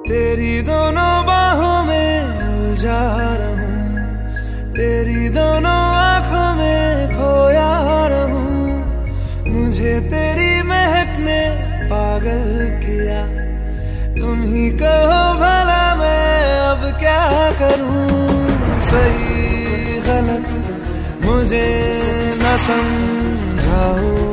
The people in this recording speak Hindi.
तेरी दोनों बाहों में उलझा रहूं, तेरी दोनों आंखों में खोया रहूं। मुझे तेरी महक ने पागल किया, तुम ही कहो भला मैं अब क्या करूं। सही गलत मुझे न समझाओ,